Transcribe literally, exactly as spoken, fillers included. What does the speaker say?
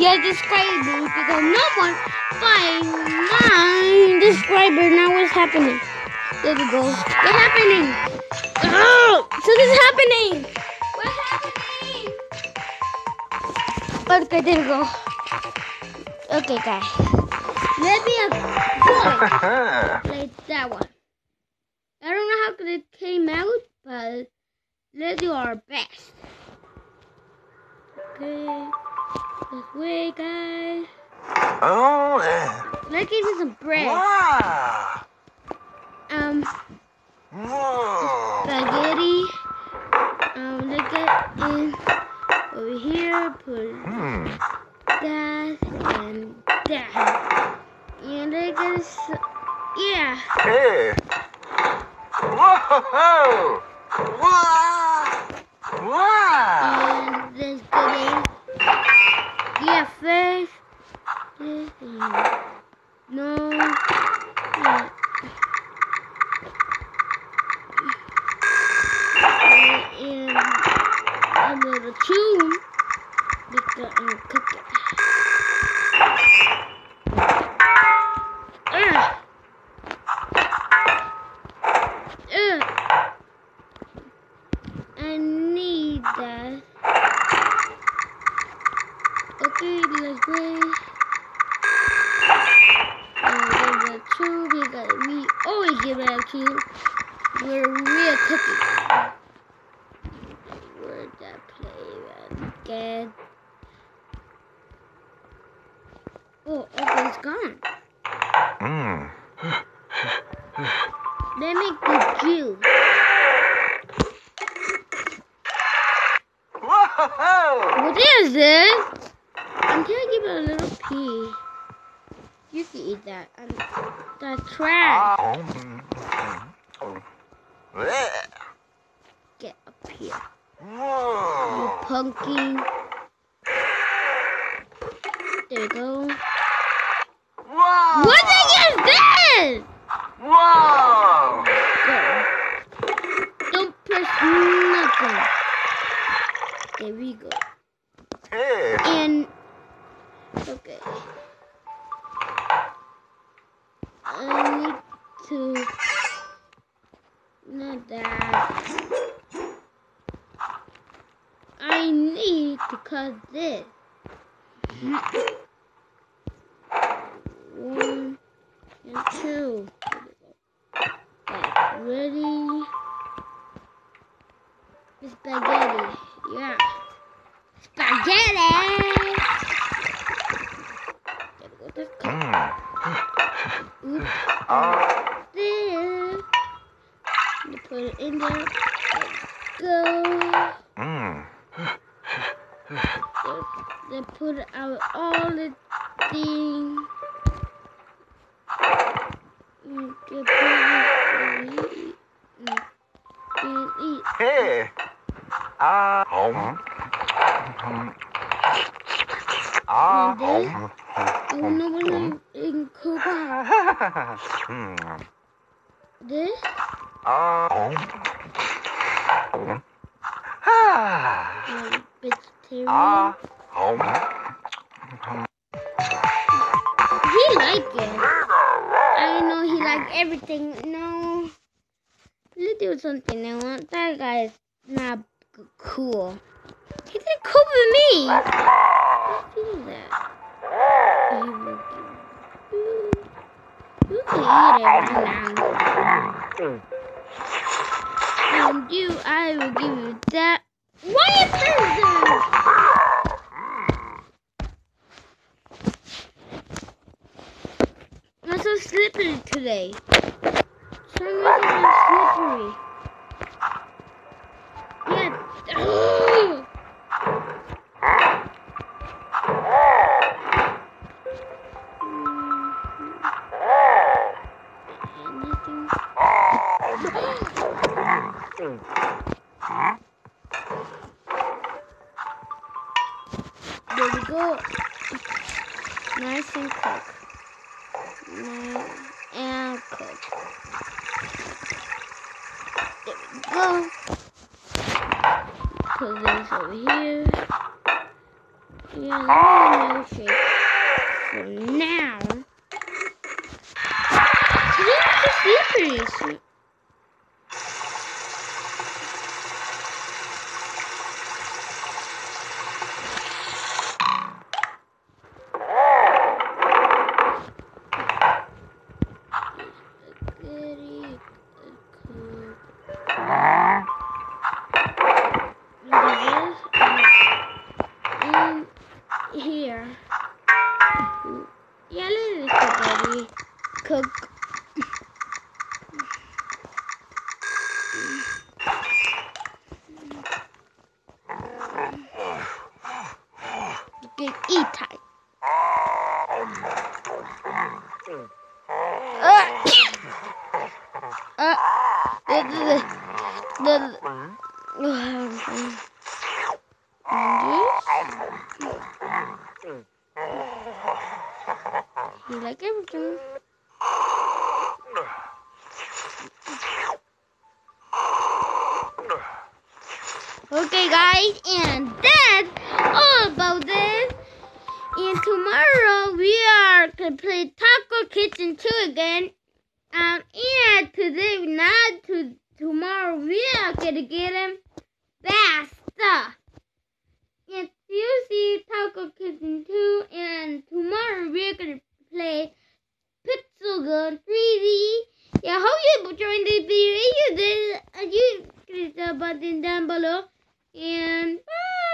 get subscribers because no one find nine subscribers. Now what's happening? There we go. What's happening? Oh, so this is happening. What's happening? Okay, there we go. Okay, guys. Let me a boy like that one. I don't know how it came out, but let's do our best. Okay, let's wait, guys. Oh, yeah. Let's give you some bread. Wow. Um, Whoa. spaghetti. Um, let's get in over here. Put Hmm. that and that. And let's get s- yeah. Hey. Whoa. Wow. Wow. And let's get in. Yeah, first. This and no. Yeah. And a little tune because I'm cooking. Ugh. Ugh. I need that. Okay, let's wait. And then the two because we always give it out to you. We're real cooking. Where'd that play again? Oh, okay, it's gone. Hmm. Let me get you. Whoa. What is this? I'm gonna give it a little pea. You can eat that. Um, that's trash. Oh. Yeah. Get up here. You Whoa. pumpkin. There you go. Whoa. What thing is this? Whoa. Go. Don't press nothing. There we go. Hey. And okay. I need to not that. I need to cut this. One and two. Like, ready? Spaghetti. Yeah. Spaghetti! There we go. Let's cut. Hmm. Oops. Ah. There. You put it in there. Let's go. Hmm. They put out all the things. You can put it eat. And eat. Hey. Ah. Home. Ah. And this. Home. Oh no, we're not in cook. Hmm. This. Ah. Home. Ah. Um, vegetarian. Ah. Home. He like it. I know he like everything. No. Let's do something now. That guy is not g- cool. He didn't cool with me. Let's do that. He will give you. You can eat it right now. And you, I will give you that. Why is this? I'm so slippery today. For some reason I'm slippery. Yeah. Ugh. Anything? There we go. Nice and cook. Nice and cook. There we go. Put this over here. Yeah, let me milkshake. So now, you have to see pretty soon. Here. Yeah, let it spaghetti cook. You can eat tight. Uh, uh, the, the, the, the, uh, you like everything. Okay, guys, and that's all about this. And tomorrow we are gonna play Taco Kitchen two again. Um, and today, not to tomorrow, we are gonna get him faster. And you see Taco Kitchen two, and tomorrow we're gonna play Pixel Gun three D. Yeah, I hope you enjoyed this video. You did. You click the button down below. And bye.